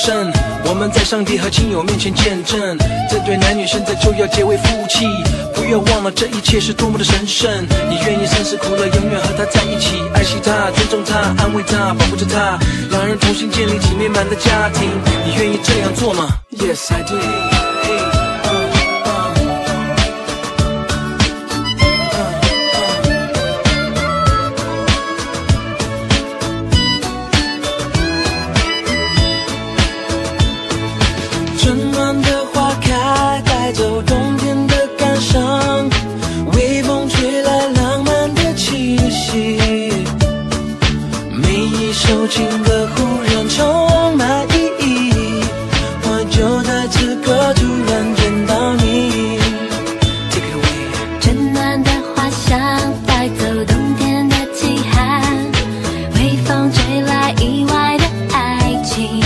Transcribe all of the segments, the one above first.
圣。我们在上帝和亲友面前见证，这对男女现在就要结为夫妻。不要忘了这一切是多么的神圣。你愿意生死苦乐永远和他在一起，爱惜他，尊重他，安慰他，保护着他，两人同心建立起美满的家庭。你愿意这样做吗 ？Yes, I do. Hey. 春暖的花开，带走冬天的感伤，微风吹来浪漫的气息，每一首情歌忽然充满意义，我就在此刻突然见到你。 Take it away。 春暖的花香带走冬天的凄寒，微风吹来意外的爱情，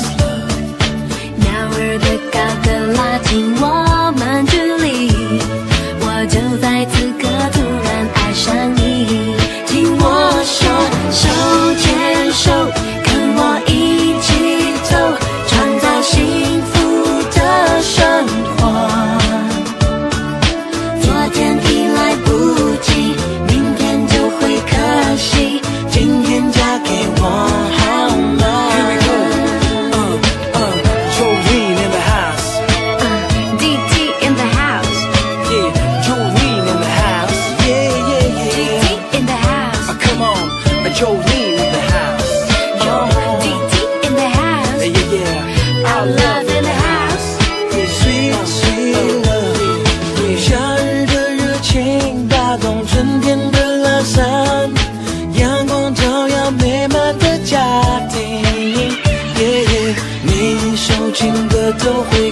高歌拉近我们距离，我就在此刻突然爱上你。听我说，手牵手，跟我一起走，创造幸福的生活。昨天已来不及，明天就会可惜，今天嫁给我好吗？ Jolene in the house. DT in the house. Yeah, yeah. Our love in the house. Sweet, sweet love。 夏日的热情打动春天的懒散，阳光照耀美满的家庭。每一首情歌都会